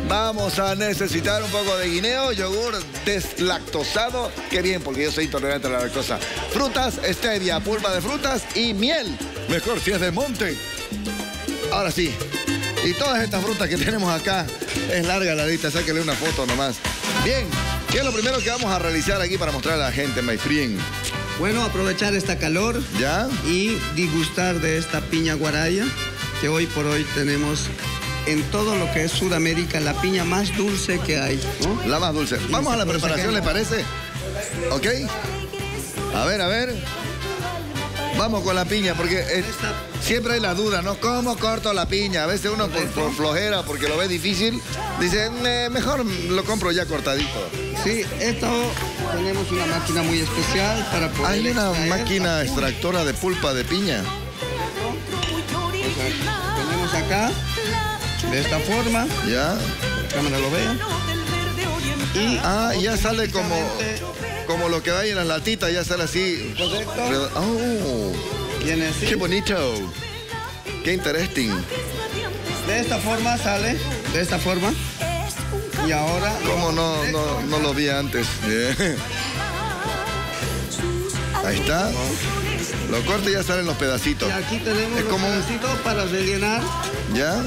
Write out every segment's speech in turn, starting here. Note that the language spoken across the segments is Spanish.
Vamos a necesitar un poco de guineo, yogur deslactosado. Qué bien, porque yo soy intolerante a la lactosa. Frutas, stevia, pulpa de frutas y miel. Mejor si es de monte. Ahora sí. Y todas estas frutas que tenemos acá, es larga la lista, sáquenle una foto nomás. Bien, ¿qué es lo primero que vamos a realizar aquí para mostrar a la gente, my friend? Bueno, aprovechar esta calor. ¿Ya? Y disgustar de esta piña guaraya, que hoy por hoy tenemos en todo lo que es Sudamérica la piña más dulce que hay, ¿no? La más dulce. Vamos a la preparación, ¿le parece? ¿Ok? A ver. Vamos con la piña, porque siempre hay la duda, ¿no? ¿Cómo corto la piña? A veces uno por flojera, porque lo ve difícil, dice, mejor lo compro ya cortadito. Sí, esto tenemos una máquina muy especial para poder Hay una máquina extractora de pulpa de piña. Tenemos acá, de esta forma. Ya. La cámara lo ve. Y ya sale como lo que va ahí en las latitas, ya sale así. Correcto. Oh, Viene así. qué bonito. Qué interesting. De esta forma sale, de esta forma. Y ahora... ¿Cómo no lo vi antes? Ahí está. Lo corto y ya salen los pedacitos. Y aquí tenemos es los como pedacitos para rellenar. ¿Ya?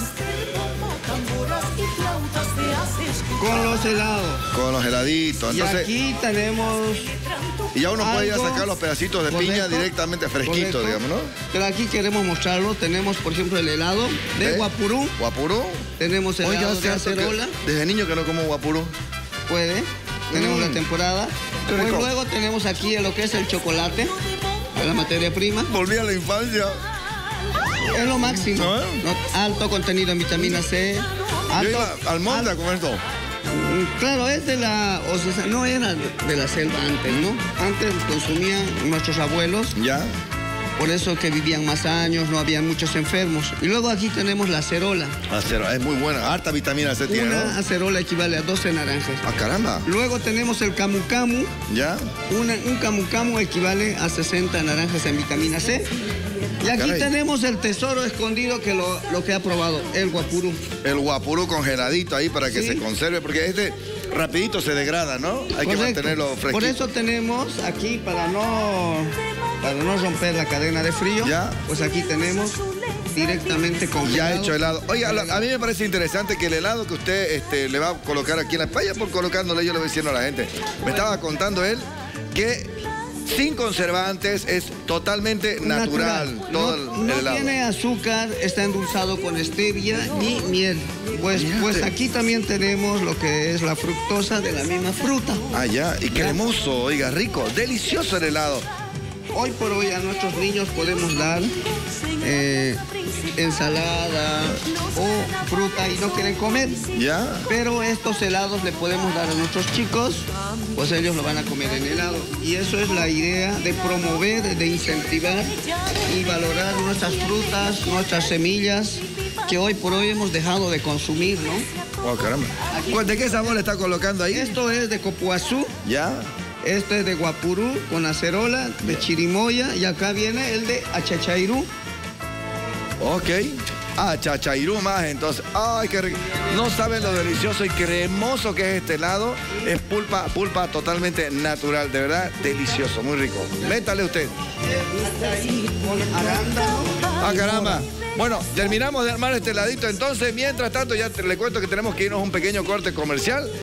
Con los helados. Con los heladitos. Entonces, y aquí tenemos... Y ya uno puede ya sacar los pedacitos de piña directamente fresquitos, digamos, ¿no? Pero aquí queremos mostrarlo. Tenemos, por ejemplo, el helado de guapurú. ¿Guapurú? Tenemos el helado de acerola. Desde niño que no como guapurú. Puede. Tenemos la temporada. Pues luego tenemos aquí lo que es el chocolate, la materia prima. Volví a la infancia. Es lo máximo. Alto contenido en vitamina C. Yo iba al monte a comer todo. Claro, es de la... O sea, no era de la selva antes, ¿no? Antes consumían nuestros abuelos. Ya. Por eso que vivían más años, no habían muchos enfermos. Y luego aquí tenemos la acerola. Es muy buena, harta vitamina C tiene, ¿no? Una acerola equivale a 12 naranjas. ¡Ah, caramba! Luego tenemos el camu camu. ¿Ya? Un camu camu equivale a 60 naranjas en vitamina C. Y aquí tenemos el tesoro escondido que lo que ha probado, el guapurú. El guapurú congeladito ahí para que se conserve, porque rapidito se degrada, ¿no? Hay que mantenerlo fresquito. Por eso tenemos aquí, para no romper la cadena de frío, pues aquí tenemos directamente congelado. Ya hecho helado. Oiga, a mí me parece interesante que el helado que usted le va a colocar aquí en la playa, por colocándole, yo le voy diciendo a la gente. Me estaba contando él que sin conservantes es totalmente natural. Todo el helado. No tiene azúcar, está endulzado con stevia ni miel. Pues aquí también tenemos lo que es la fructosa de la misma fruta. Ah, ya. Y cremoso, oiga, rico. Delicioso el helado. Hoy por hoy a nuestros niños podemos dar ensalada o fruta y no quieren comer. ¿Ya? Pero estos helados le podemos dar a nuestros chicos, pues ellos lo van a comer en helado. Y eso es la idea de promover, de incentivar y valorar nuestras frutas, nuestras semillas, que hoy por hoy hemos dejado de consumir, ¿no? Oh, caramba. ¿De qué sabor le está colocando ahí? Esto es de copuazú. ¿Ya? Este es de guapurú con acerola, de chirimoya, y acá viene el de achachairú. Ok. Achachairú más, entonces. Ay, qué rico. No saben lo delicioso y cremoso que es este helado. Es pulpa totalmente natural, de verdad, delicioso, muy rico. Métale usted. Con arándano. Ah, caramba. Bueno, terminamos de armar este heladito, entonces, mientras tanto, ya le cuento que tenemos que irnos a un pequeño corte comercial.